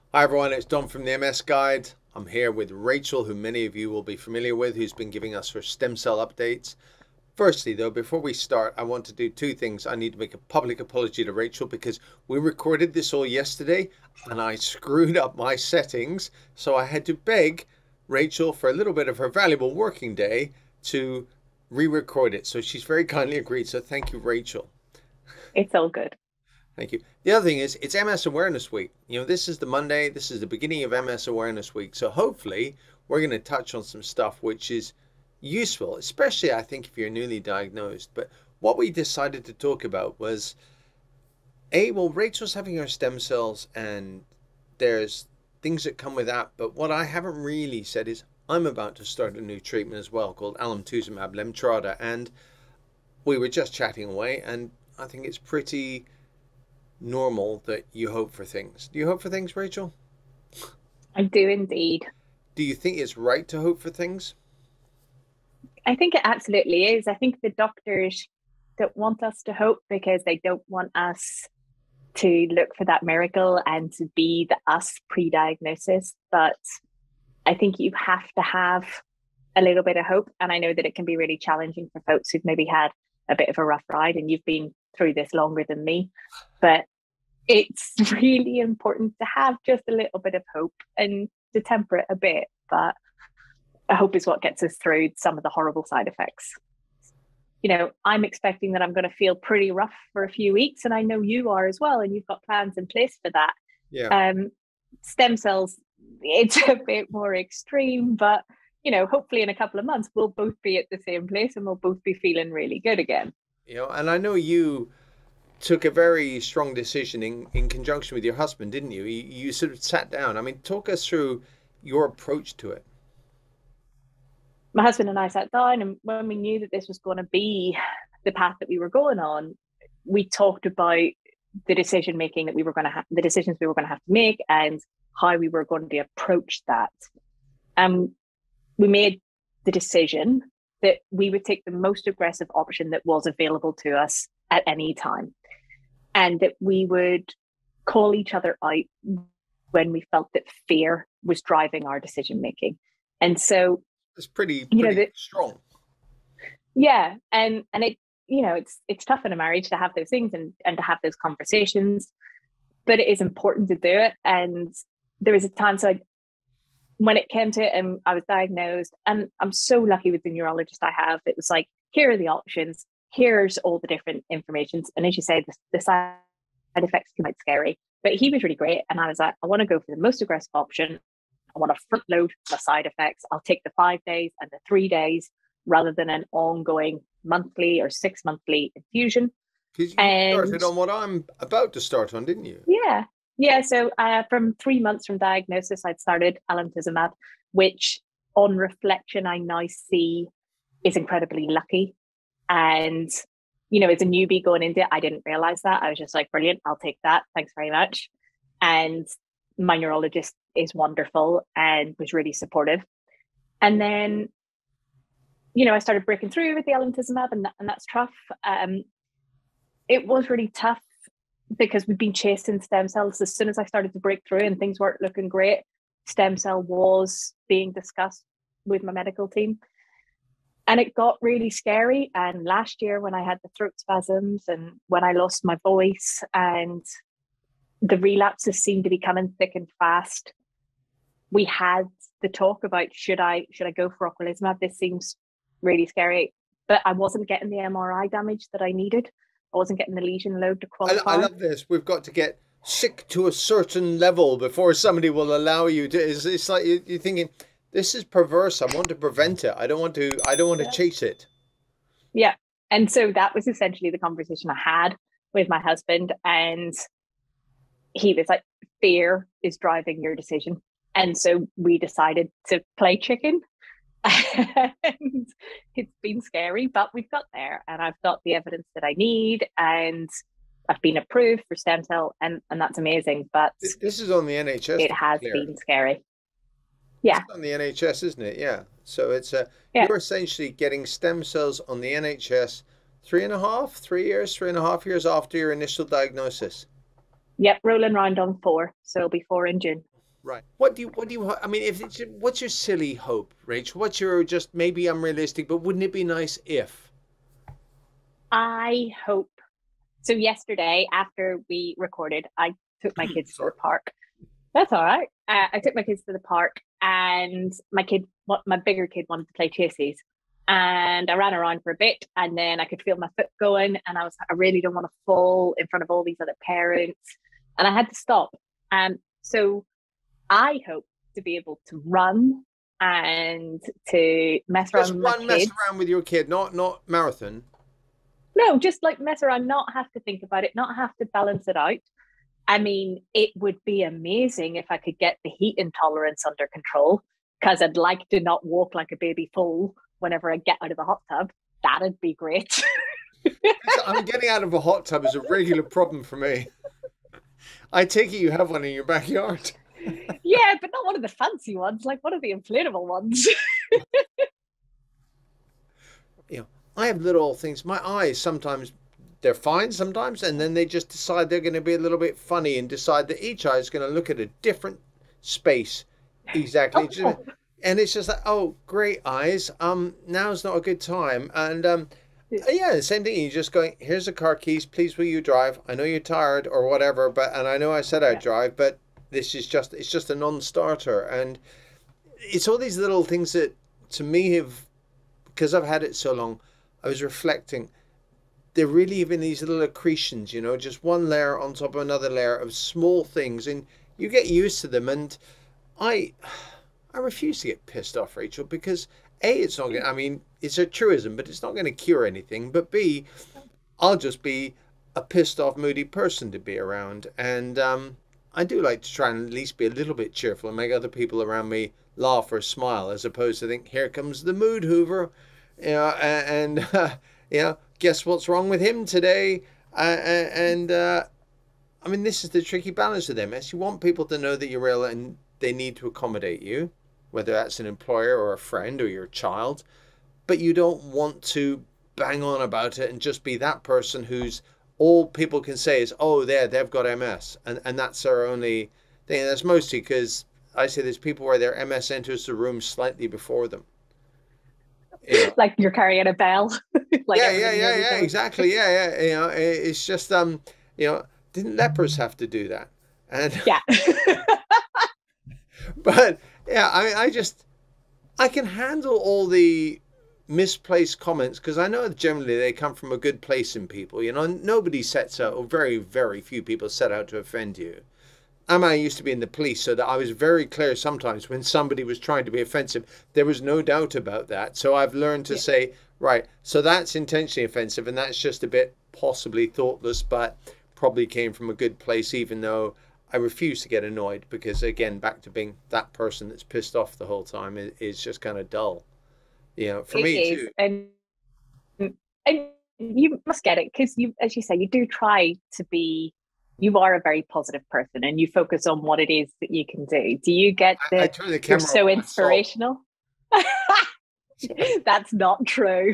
Hi everyone, it's Don from the MS Guide. I'm here with Rachel, who many of you will be familiar with, who's been giving us her stem cell updates. Firstly, though, before we start, I want to do two things. I need to make a public apology to Rachel because we recorded this all yesterday and I screwed up my settings. So I had to beg Rachel for a little bit of her valuable working day to re-record it. So she's very kindly agreed. So thank you, Rachel. It's all good. Thank you. The other thing is, it's MS Awareness Week. This is the Monday, this is the beginning of MS Awareness Week. So hopefully, we're going to touch on some stuff which is useful, especially I think if you're newly diagnosed. But what we decided to talk about was well, Rachel's having her stem cells, and there's things that come with that. But what I haven't really said is, I'm about to start a new treatment as well called alemtuzumab lemtrada. And we were just chatting away, and I think it's pretty normal that you hope for things. Do you hope for things, Rachel? I do indeed. Do you think it's right to hope for things? I think it absolutely is. I think the doctors don't want us to hope because they don't want us to look for that miracle and to be the us pre-diagnosis. But I think you have to have a little bit of hope. And I know that it can be really challenging for folks who've maybe had a bit of a rough ride, and you've been through this longer than me. But it's really important to have just a little bit of hope and to temper it a bit. But hope is what gets us through some of the horrible side effects. I'm expecting that I'm going to feel pretty rough for a few weeks, and I know you are as well, and you've got plans in place for that. Yeah. Stem cells, it's a bit more extreme, but hopefully in a couple of months we'll both be at the same place and we'll both be feeling really good again. And I know you took a very strong decision in conjunction with your husband, didn't you? You sort of sat down. I mean, talk us through your approach to it. My husband and I sat down, and when we knew that this was going to be the path that we were going on, we talked about the decision making that we were going to have, the decisions we were going to have to make, and how we were going to approach that. We made the decision that we would take the most aggressive option that was available to us at any time, and that we would call each other out when we felt that fear was driving our decision making. And so it's pretty strong. Yeah, and it's tough in a marriage to have those things and to have those conversations, but it is important to do it. And there was a time, when it came to it, and I was diagnosed, and I'm so lucky with the neurologist I have. It was like, here are the options, here's all the different informations, and as you say, the side effects can be scary, but he was really great, and I was like, I want to go for the most aggressive option. I want to front load my side effects. I'll take the 5 days and the 3 days rather than an ongoing monthly or 6 monthly infusion. Because you And started on what I'm about to start on, didn't you? yeah, So from 3 months from diagnosis, I'd started alemtuzumab, which on reflection, I now see is incredibly lucky. And, as a newbie going into it, I didn't realize that. I was just like, brilliant, I'll take that. Thanks very much. And my neurologist is wonderful and was really supportive. And then, I started breaking through with the alemtuzumab, and that's tough. It was really tough because we've been chasing stem cells. As soon as I started to break through and things weren't looking great, stem cell was being discussed with my medical team. And it got really scary. And last year, when I had the throat spasms and when I lost my voice and the relapses seemed to be coming thick and fast, we had the talk about should I go for ocrelizumab? This seems really scary, but I wasn't getting the MRI damage that I needed. I wasn't getting the lesion load to I qualify. love this. We've got to get sick to a certain level before somebody will allow you to. It's like you're thinking, this is perverse. I want to prevent it. I don't want to. I don't want to Yeah. chase it. Yeah. And so that was essentially the conversation I had with my husband. And he was like, fear is driving your decision. And so we decided to play chicken. And it's been scary, but we've got there, and I've got the evidence that I need, and I've been approved for stem cell, and that's amazing. But This is on the NHS, it to be has clear. been scary. This Yeah, is on the NHS, isn't it? Yeah. So it's yeah, you're essentially getting stem cells on the NHS 3.5 years, 3.5 years after your initial diagnosis. yep. Rolling round on 4, so it'll be 4 in June. Right. What do you, I mean, if it's, what's your silly hope, Rach? What's your just maybe unrealistic, but wouldn't it be nice if? I hope so. Yesterday, after we recorded, I took my kids to the Sorry. park. That's all right. I took my kids to the park, and my bigger kid, wanted to play chases, and I ran around for a bit, and then I could feel my foot going, and I really don't want to fall in front of all these other parents, and I had to stop. So I hope to be able to run and to mess Just around with my run, mess kids. around with your kid, not marathon. No, just like mess around, not have to think about it, not have to balance it out. I mean, it would be amazing if I could get the heat intolerance under control, because I'd like to not walk like a baby fool whenever I get out of the hot tub. That'd be great. I'm getting out of a hot tub is a regular problem for me. I take it you have one in your backyard. Yeah, but not one of the fancy ones, like one of the inflatable ones. You know, I have little things. My eyes sometimes they're fine sometimes, and then they just decide they're going to be a little bit funny and decide that each eye is going to look at a different space. Exactly. Oh, And it's just like, oh, great eyes. Now's not a good time. And yeah, the same thing. You just going, here's the car keys. Please, will you drive? I know you're tired or whatever, but and I know I said I'd yeah. drive, but this is just it's just a non-starter. And it's all these little things that to me have because I've had it so long. I was reflecting. They're really even these little accretions, just one layer on top of another layer of small things, and you get used to them. And I, I refuse to get pissed off, Rachel, because A, it's not going to, I mean, it's a truism, but it's not going to cure anything. But B, I'll just be a pissed off, moody person to be around. And I do like to try and at least be a little bit cheerful and make other people around me laugh or smile, as opposed to think, here comes the mood hoover, and guess what's wrong with him today? And I mean, this is the tricky balance with MS. You want people to know that you're real and they need to accommodate you, whether that's an employer or a friend or your child, but you don't want to bang on about it and just be that person who's all people can say is, oh, they've got MS, and that's their only thing. And that's mostly because I say there's people where their MS enters the room slightly before them. Yeah, Like you're carrying a bell, like everybody nearly yeah, does. exactly, yeah. It's just you know, didn't lepers have to do that? And Yeah. but yeah, I can handle all the misplaced comments because I know generally they come from a good place in people. Nobody sets out, or very, very few people set out to offend you. I used to be in the police, so that I was very clear sometimes when somebody was trying to be offensive. There was no doubt about that. So I've learned to Yeah. say, right, so that's intentionally offensive, and that's just a bit possibly thoughtless, but probably came from a good place, even though I refuse to get annoyed because, again, back to being that person that's pissed off the whole time is just kind of dull. For It me is. too. And you must get it because you, as you say, you do try to be, you are a very positive person and you focus on what it is that you can do. Do you get I the, turn the you're camera so off myself. inspirational? That's not true.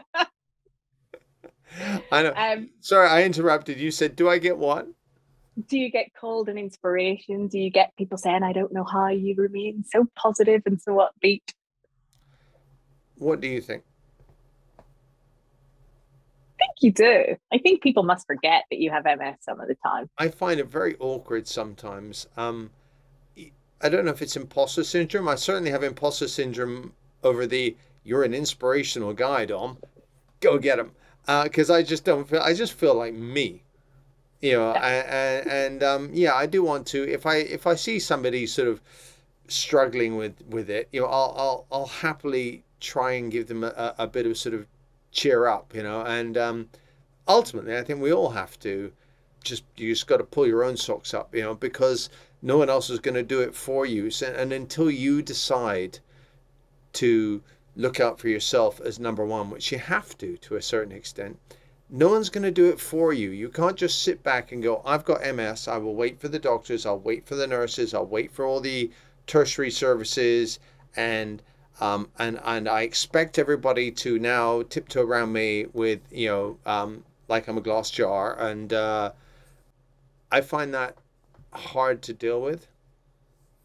I know. um, Sorry, I interrupted. You said, do I get what? do you get called an inspiration? Do you get people saying, I don't know how you remain so positive and so upbeat? What do you think? I think you do. I think people must forget that you have MS some of the time. I find it very awkward sometimes. I don't know if it's imposter syndrome. I certainly have imposter syndrome over the you're an inspirational guy, Dom. Go get him. Because I just don't feel. I just feel like me. Yeah. Yeah, I do want to. If I see somebody sort of struggling with it, I'll happily try and give them a bit of sort of cheer up, and ultimately, I think we all have to you just got to pull your own socks up, because no one else is going to do it for you. So, and until you decide to look out for yourself as number one, which you have to a certain extent, no one's going to do it for you. You can't just sit back and go, I've got MS. I will wait for the doctors. I'll wait for the nurses. I'll wait for all the tertiary services, and and I expect everybody to now tiptoe around me with like I'm a glass jar, and I find that hard to deal with.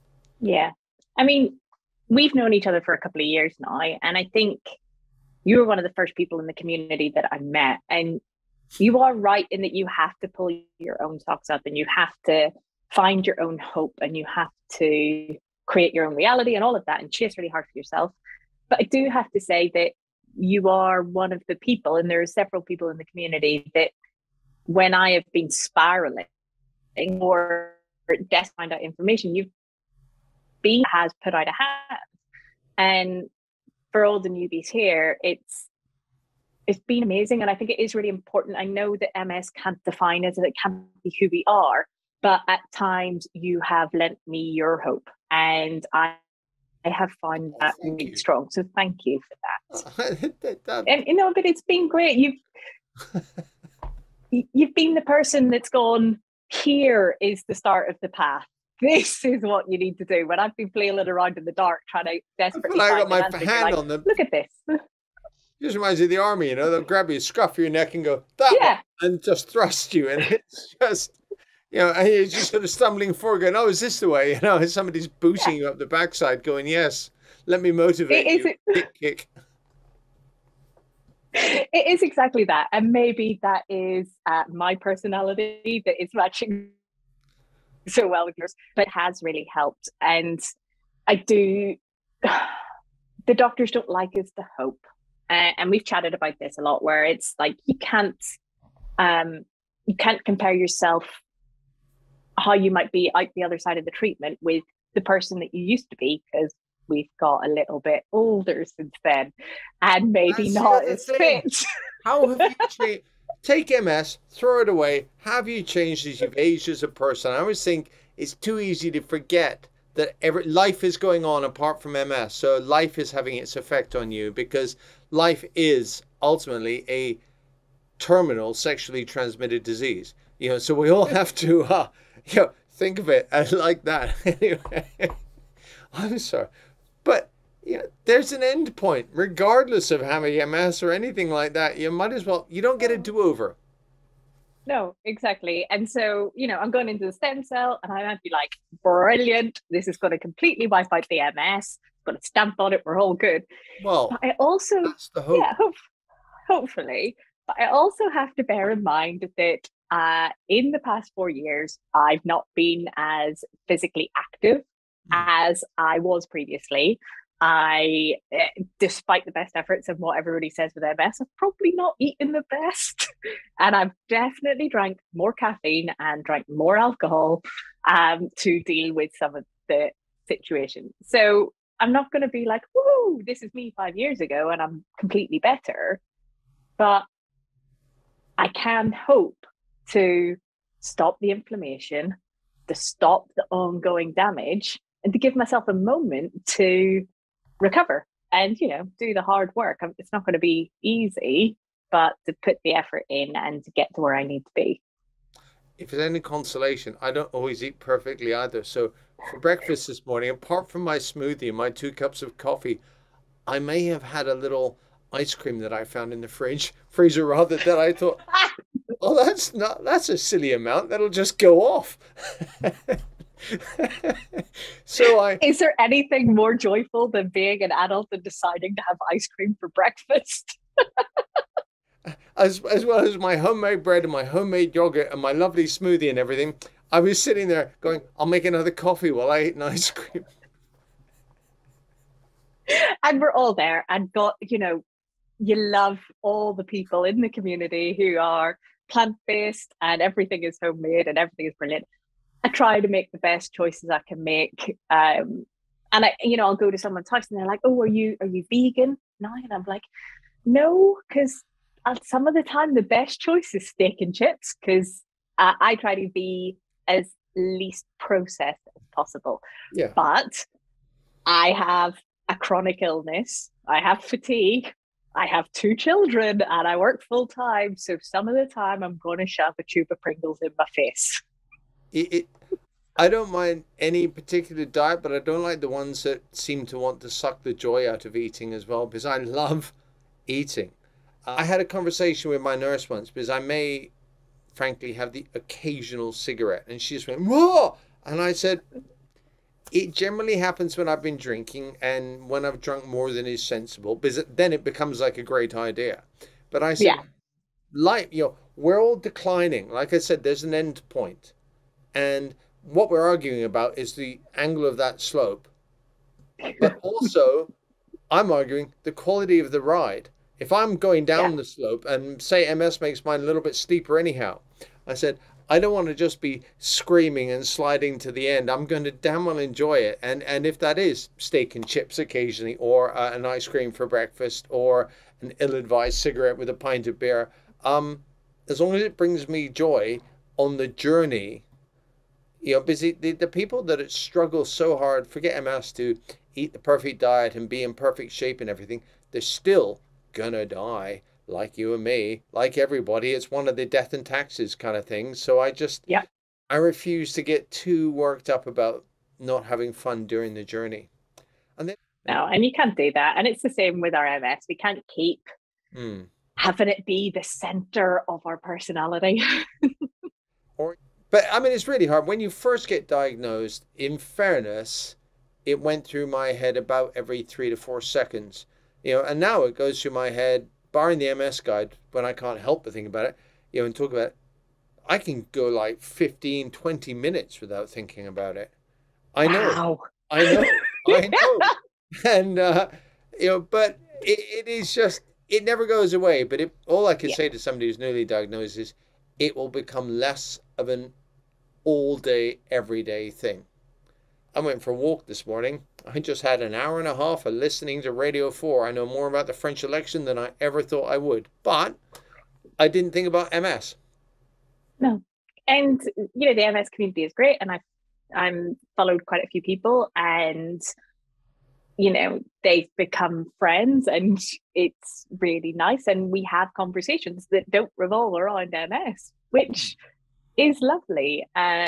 Yeah. I mean, we've known each other for a couple of years now, and I think you were one of the first people in the community that I met. And you are right in that you have to pull your own socks up and you have to find your own hope and you have to create your own reality and all of that and chase really hard for yourself. But I do have to say that you are one of the people, and there are several people in the community that when I have been spiraling or desperate to find out information, you've been has put out a hand. And for all the newbies here, it's been amazing. And I think it is really important. I know that MS can't define us and it can't be who we are, but at times you have lent me your hope. And I have found that really strong. So thank you for that. And you know, but it's been great. You've been the person that's gone, here is the start of the path. This is what you need to do. When I've been flailing around in the dark trying to desperately I find got my hand like, on them. Look at this. Just reminds you of the army, you know, they'll grab you, scruff your neck and go, that yeah. one, and just thrust you. And it's just, you know, and you're just sort of stumbling forward going, oh, is this the way? You know, and somebody's booting you up the backside going, yes, let me motivate you. Kick. It is exactly that. And maybe that is my personality that is matching so well with yours, but has really helped. And I do, the doctors don't like us to hope. And we've chatted about this a lot, where it's like you can't compare yourself how you might be out the other side of the treatment with the person that you used to be, because we've got a little bit older since then and maybe not as fit. How have you changed? Take MS, throw it away. Have you changed as you've aged as a person? I always think it's too easy to forget that life is going on apart from MS. So life is having its effect on you, because life is ultimately a terminal sexually transmitted disease. You know, so we all have to, you know, think of it as like that. Anyway, I'm sorry, but you know, there's an end point, regardless of having MS or anything like that. You might as well. You don't get a do-over. No, exactly. And so, you know, I'm going into the stem cell and I might be like, brilliant. This is going to completely wipe out the MS. Got a stamp on it. We're all good. Well, but I also, that's the hope. Yeah, hopefully. But I also have to bear in mind that in the past 4 years, I've not been as physically active as I was previously. I, despite the best efforts of what everybody says with MS, I've probably not eaten the best. And I've definitely drank more caffeine and drank more alcohol to deal with some of the situation. So I'm not going to be like, woo, this is me 5 years ago and I'm completely better. But I can hope to stop the inflammation, to stop the ongoing damage, and to give myself a moment to recover and, you know, do the hard work. It's not going to be easy, but to put the effort in and to get to where I need to be. If there's any consolation, I don't always eat perfectly either. So for breakfast this morning, apart from my smoothie and my 2 cups of coffee, I may have had a little ice cream that I found in the freezer rather, that I thought, oh, that's a silly amount. That'll just go off. Is there anything more joyful than being an adult and deciding to have ice cream for breakfast? as well as my homemade bread and my homemade yogurt and my lovely smoothie and everything, I was sitting there going, I'll make another coffee while I eat an ice cream. And we're all there, and got, you know, you love all the people in the community who are plant-based and everything is homemade and everything is brilliant. I try to make the best choices I can make. And I, you know, I'll go to someone's house and they're like, oh, are you vegan now? And I'm like, no, because some of the time the best choice is steak and chips, because I try to be as least processed as possible. Yeah. But I have a chronic illness. I have fatigue. I have 2 children and I work full time. So some of the time I'm going to shove a tube of Pringles in my face. I don't mind any particular diet, but I don't like the ones that seem to want to suck the joy out of eating as well, because I love eating. I had a conversation with my nurse once, because I may, frankly, have the occasional cigarette, and she just went, whoa! And I said, It generally happens when I've been drinking and when I've drunk more than is sensible, because then it becomes like a great idea. But I said, Yeah. like, we're all declining. Like I said, there's an end point. And what we're arguing about is the angle of that slope. But also, I'm arguing the quality of the ride. If I'm going Yeah. down the slope and say MS makes mine a little bit steeper anyhow, I said, I don't want to just be screaming and sliding to the end. I'm going to damn well enjoy it. And if that is steak and chips occasionally, or an ice cream for breakfast, or an ill-advised cigarette with a pint of beer, as long as it brings me joy on the journey, because the people that struggle so hard, forget MS, to eat the perfect diet and be in perfect shape and everything, they're still gonna die like you and me, like everybody. It's one of the death and taxes kind of things. So Yeah. I refuse to get too worked up about not having fun during the journey. And then, No, and you can't do that. And it's the same with our MS. We can't keep hmm, having it be the center of our personality. or, but I mean, it's really hard when you first get diagnosed. In fairness, it went through my head about every 3 to 4 seconds, and now it goes through my head, barring the MS guide, when I can't help but think about it, and talk about it. I can go like 15, 20 minutes without thinking about it. I know, Wow. I know, I know. And, but it is just, it never goes away. But all I can Yeah. say to somebody who's newly diagnosed is it will become less of an all day, everyday thing. I went for a walk this morning. I just had an hour and a half of listening to Radio 4. I know more about the French election than I ever thought I would. But I didn't think about MS. No. And the MS community is great, and I'm followed quite a few people, and they've become friends, and it's really nice. And we have conversations that don't revolve around MS, which is lovely.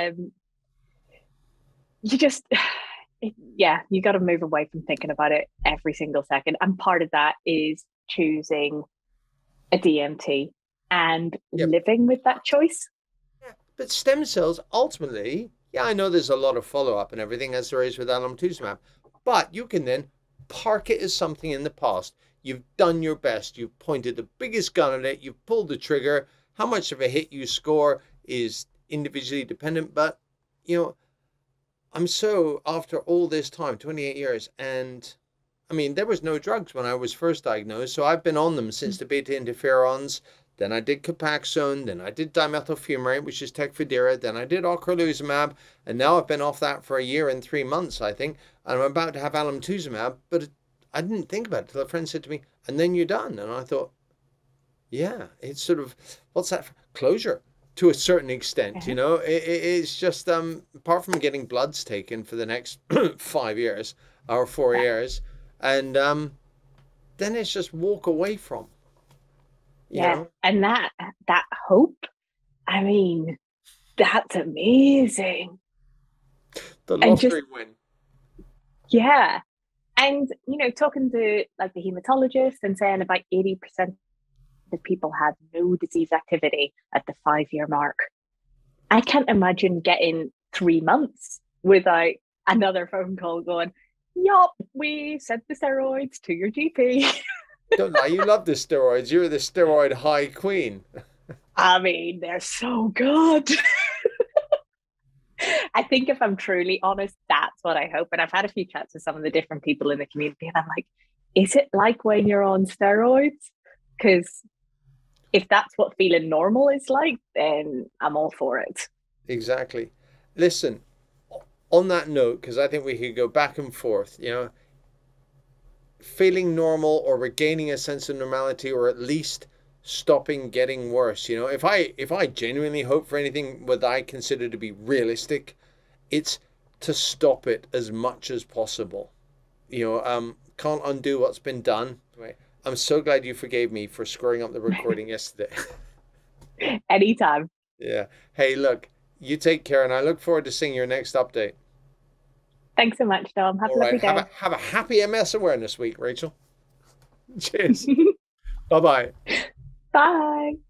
You just, yeah, you got to move away from thinking about it every single second. And part of that is choosing a DMT and Yep. living with that choice. Yeah. But stem cells, ultimately, yeah, I know there's a lot of follow up and everything as there is with alemtuzumab, but you can then park it as something in the past. You've done your best. You've pointed the biggest gun at it. You've pulled the trigger. How much of a hit you score is individually dependent, but you know, I'm so after all this time, 28 years, and I mean, there was no drugs when I was first diagnosed, so I've been on them since the beta interferons. Then I did Copaxone, then I did dimethylfumarate, which is Tecfidera, then I did ocrelizumab, and now I've been off that for a year and 3 months, I think, and I'm about to have alemtuzumab, but I didn't think about it till a friend said to me, and then you're done. And I thought, yeah, it's sort of, what's that? Closure to a certain extent, Yeah. it's just, apart from getting bloods taken for the next 5 years or four Yeah. years, and then it's just walk away from, you Yeah. know, And that hope, I mean, that's amazing. the And just, lottery win. yeah. And talking to like the hematologist and saying about 80% of people had no disease activity at the 5-year mark. I can't imagine getting 3 months without another phone call going, yup, we sent the steroids to your GP. Don't lie, you love the steroids. You're the steroid high queen. I mean, they're so good. I think if I'm truly honest, that's what I hope. And I've had a few chats with some of the different people in the community, and I'm like, is it like when you're on steroids? Because if that's what feeling normal is like, then I'm all for it. Exactly. Listen, on that note, because I think we could go back and forth, feeling normal or regaining a sense of normality, or at least stopping getting worse. If I genuinely hope for anything what I consider to be realistic, it's to stop it as much as possible. Can't undo what's been done. Right. I'm so glad you forgave me for screwing up the recording yesterday. Anytime. Yeah. Hey, look, you take care, and I look forward to seeing your next update. Thanks so much, Dom. Have All a right. lovely Have day. a have a happy MS awareness week, Rachel. Cheers. Bye bye. Bye.